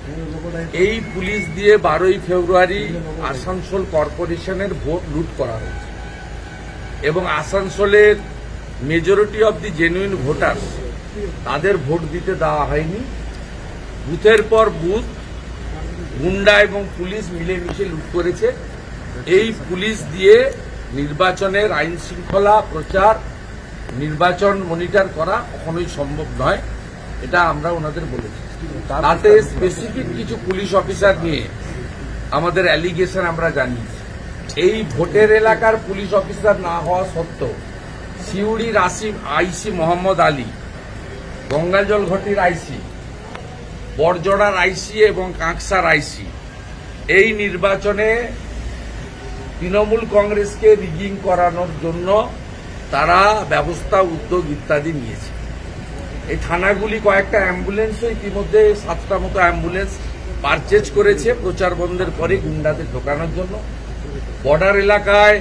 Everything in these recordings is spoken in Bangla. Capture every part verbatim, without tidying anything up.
এই পুলিশ দিয়ে বারোই ফেব্রুয়ারি আসানসোল কর্পোরেশনের ভোট লুট করা হয়েছে এবং আসানসোলের majority of the genuine voter তাদের ভোট দিতে দেওয়া হয়নি। বুথের পর বুথ গুন্ডা এবং পুলিশ মিলেমিশে লুট করেছে। এই পুলিশ দিয়ে নির্বাচনের আইন শৃঙ্খলা প্রচার, নির্বাচন মনিটর করা কখনোই সম্ভব নয়, এটা আমরা ওনাদের বলেছি। তাতে স্পেসিফিক কিছু পুলিশ অফিসার নিয়ে আমাদের অ্যালিগেশন আমরা জানিয়েছি। এই ভোটের এলাকার পুলিশ অফিসার না হওয়া সত্ত্বেও সিউড়ির আসিম আইসি মোহাম্মদ আলী, গঙ্গাজল ঘাটির আইসি, বড়জোড়ার আইসি এবং কাঁকসার আইসি এই নির্বাচনে তৃণমূল কংগ্রেসকে রিগিং করানোর জন্য তারা ব্যবস্থা, উদ্যোগ ইত্যাদি নিয়েছে। এই থানাগুলি কয়েকটা অ্যাম্বুলেন্সও ইতিমধ্যে সাতটা মতো অ্যাম্বুলেন্স পারচেজ করেছে প্রচার বন্ধের পরে গুন্ডাদের ঢোকানোর জন্য। বর্ডার এলাকায়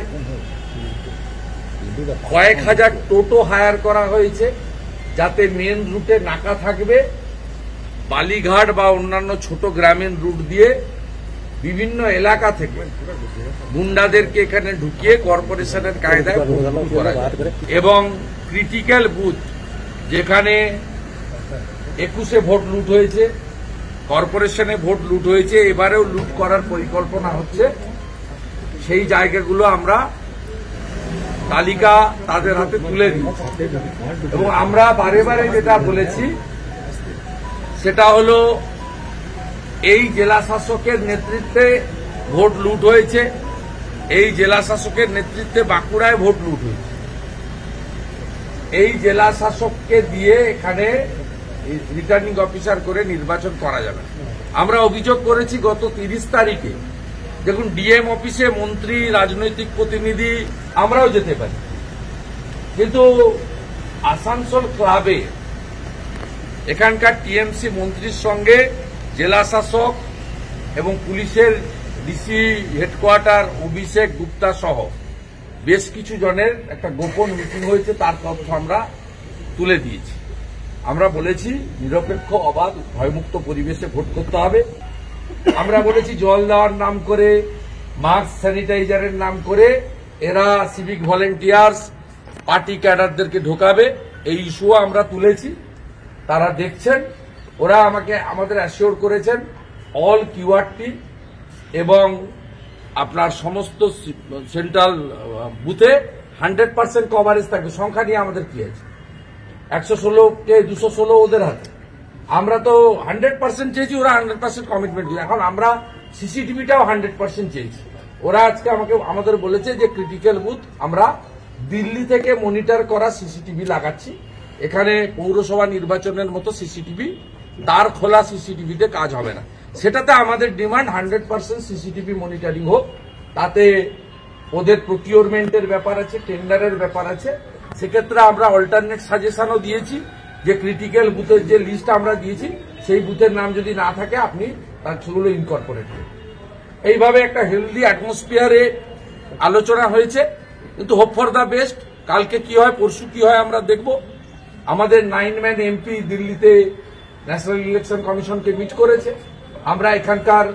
কয়েক হাজার টোটো হায়ার করা হয়েছে যাতে মেন রুটে নাকা থাকবে, বালিঘাট বা অন্যান্য ছোট গ্রামীণ রুট দিয়ে বিভিন্ন এলাকা থেকে গুন্ডাদেরকে এখানে ঢুকিয়ে কর্পোরেশনের কায়দায় ভোট করা এবং ক্রিটিক্যাল বুথ যেখানে একুশে ভোট লুট হয়েছে, কর্পোরেশনে ভোট লুট হয়েছে, এবারেও লুট করার পরিকল্পনা হচ্ছে, সেই জায়গাগুলো আমরা তালিকা তাদের হাতে তুলে দিই। এবং আমরা বারে বারে যেটা বলেছি সেটা হলো এই জেলা শাসকের নেতৃত্বে ভোট লুট হয়েছে, এই জেলা শাসকের নেতৃত্বে বাঁকুড়ায় ভোট লুট হয়েছে। এই জেলা শাসককে দিয়ে এখানে রিটার্নিং অফিসার করে নির্বাচন করা যাবে। আমরা অভিযোগ করেছি গত তিরিশ তারিখে, দেখুন ডিএম অফিসে মন্ত্রী, রাজনৈতিক প্রতিনিধি আমরাও যেতে পারি, কিন্তু আসানসোল ক্লাবে এখানকার টিএমসি মন্ত্রীর সঙ্গে জেলা শাসক এবং পুলিশের ডিসি হেডকোয়ার্টার অভিষেক গুপ্তা সহ বেশ কিছু জনের একটা গোপন মিটিং হয়েছে, তার তথ্য আমরা তুলে দিয়েছি। আমরা বলেছি নিরপেক্ষ, অবাধ, ভয়মুক্ত পরিবেশে ভোট করতে হবে। আমরা বলেছি জল দেওয়ার নাম করে, মাস্ক স্যানিটাইজারের নাম করে এরা সিভিক ভলেন্টিয়ার্স, পার্টি ক্যাডারদেরকে ঢোকাবে, এই ইস্যুও আমরা তুলেছি। তারা দেখছেন, ওরা আমাকে আমাদের অ্যাসিওর করেছেন অল কিউআরটি এবং আপনার সমস্ত সেন্ট্রাল বুথে হান্ড্রেড পার্সেন্ট কভারেজ থাকবে। সংখ্যা নিয়ে আমাদের কি আছে, একশো ষোলো কে দুশো ষোলো ওদের হাতে। আমরা তো হান্ড্রেড পার্সেন্ট চেয়েছি, ওরা হান্ড্রেড পার্সেন্ট কমিটমেন্ট দিয়েছে। এখন আমরা সিসিটিভিটাও হান্ড্রেড পার্সেন্ট চেয়েছি। ওরা আজকে আমাকে আমাদের বলেছে যে ক্রিটিক্যাল বুথ আমরা দিল্লি থেকে মনিটর করা সিসিটিভি লাগাচ্ছি, এখানে পৌরসভা নির্বাচনের মতো সিসিটিভি, দ্বার খোলা সিসিটিভিতে কাজ হবে না। সেটাতে আমাদের demand hundred percent CCTV monitoring হোক। তাতে ওদের প্রকিউরমেন্টের ব্যাপার আছে, টেন্ডারের ব্যাপার আছে। সেক্ষেত্রে আমরা অল্টারনেট সাজেশনও দিয়েছি যে ক্রিটিক্যাল বুথের যে লিস্ট আমরা দিয়েছি সেই বুথের নাম যদি না থাকে আপনি তার সেগুলো ইনকর্পোরেট করুন। এইভাবে একটা হেলদি অ্যাটমসফিয়ারে আলোচনা হয়েছে, কিন্তু হোপ ফর দ্য বেস্ট। কালকে কি হয়, পরশু কি হয় আমরা দেখব। আমাদের নাইন ম্যান এমপি দিল্লিতে ন্যাশনাল ইলেকশন কমিশনকে মিট করেছে। আমরা এখানকার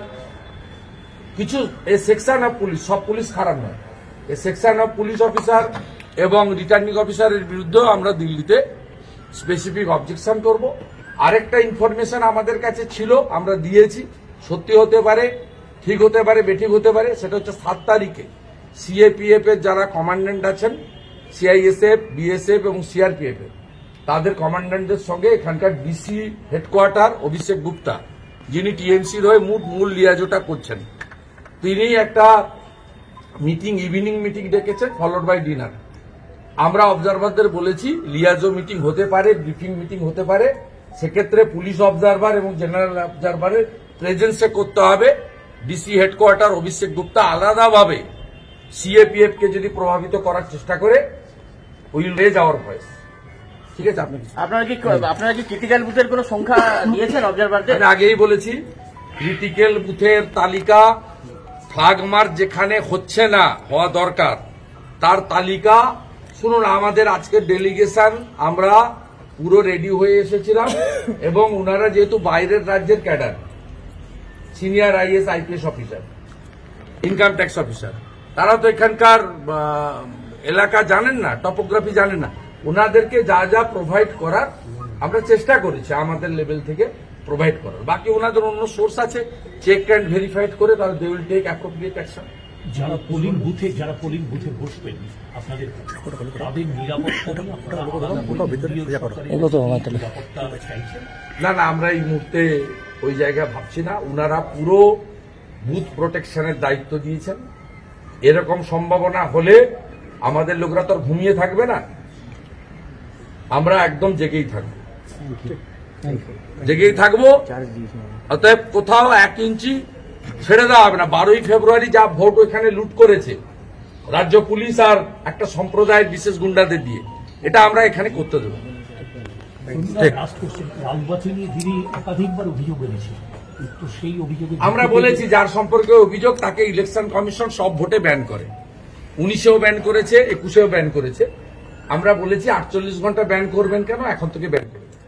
কিছু এ সেকশন অফ পুলিশ, সব পুলিশ খারাপ নয়, a section of police officer এবং রিটার্নিং অফিসারের বিরুদ্ধেও আমরা দিল্লিতে স্পেসিফিক অবজেকশন করব। আরেকটা ইনফরমেশন আমাদের কাছে ছিল, আমরা দিয়েছি, সত্যি হতে পারে, ঠিক হতে পারে, বেঠিক হতে পারে। সেটা হচ্ছে সাত তারিখে সিএপিএফ এর যারা কমান্ড্যান্ট আছেন, সিআইএসএফ, বিএসএফ এবং সিআরপিএফ এর তাদের কমান্ড্যান্টদের সঙ্গে এখানকার ডিসি হেডকোয়ার্টার অভিষেক গুপ্তা, যিনি টিএমসির হয়ে মূল মূল লিয়াজোটা করছেন, তিনি একটা মিটিং, ইভিনিং মিটিং ডেকেছেন ফলোড বাই ডিনার। আমরা অবজারভারদের বলেছি লিয়াজো মিটিং হতে পারে, ব্রিফিং মিটিং হতে পারে, সেক্ষেত্রে পুলিশ অবজারভার এবং জেনারেল অবজারভারের প্রেজেন্সে করতে হবে। ডিসি হেডকোয়ার্টার অভিষেক গুপ্তা আলাদাভাবে সিএপিএফ কে যদি প্রভাবিত করার চেষ্টা করে, উইল রেজ আওয়ার ভয়েস। ঠিক আছে, আপনি আপনারা কি আপনারা কি ক্রিটিক্যাল বুথের কোনো সংখ্যা দিয়েছেন অবজারভারদের? আমি আগেই বলেছি ক্রিটিক্যাল বুথের তালিকা, ফ্ল্যাগ মার্চ যেখানে হচ্ছে না, হওয়া দরকার, তার তালিকা শুনুন। আমাদের আজকের ডেলিগেশন আমরা পুরো রেডি হয়ে এসেছিলাম এবং ওনারা যেহেতু বাইরের রাজ্যের cadre, senior IAS IPS officer, income tax officer, তারা তো এখানকার এলাকা জানেন না, টপোগ্রাফি জানেন না। ওনাদেরকে যা যা প্রোভাইড করার আমরা চেষ্টা করেছি আমাদের লেভেল থেকে প্রোভাইড করার। বাকি ওনাদের অন্য সোর্স আছে, চেক অ্যান্ড ভেরিফাইড করে তারা they will take appropriate action. যারা পোলিং বুথে যারা পোলিং বুথে বসবেন আপনাদের তাদের নিরাপত্তা নিরাপত্তা চাইছেন? না না, আমরা এই মুহূর্তে ওই জায়গায় ভাবছি না। ওনারা পুরো বুথ প্রোটেকশনের দায়িত্ব দিয়েছেন। এরকম সম্ভাবনা হলে আমাদের লোকরা তো আর ঘুমিয়ে থাকবে না, আমরা একদম জেগেই থাকবো, জেগেই থাকবো। অতএব কোথাও এক ইঞ্চি ছেড়ে দেওয়া হবে না। বারোই ফেব্রুয়ারি যা ভোট ওইখানে লুট করেছে রাজ্য পুলিশ আর একটা সম্প্রদায়ের বিশেষ গুন্ডাদের দিয়ে, এটা আমরা এখানে করতে দেবো। লাস্ট কোশ্চেন, লালবাতি নিয়ে দিদি একাধিকবার অভিযোগ এনেছে, তো সেই অভিযোগে আমরা বলেছি যার সম্পর্কে অভিযোগ তাকে ইলেকশন কমিশন সব ভোটে ব্যান করে। উনিশেও ব্যান করেছে, একুশেও ব্যান করেছে। আমরা বলেছি আটচল্লিশ ঘন্টা ব্যান করবেন কেন, এখন থেকে ব্যান করবেন।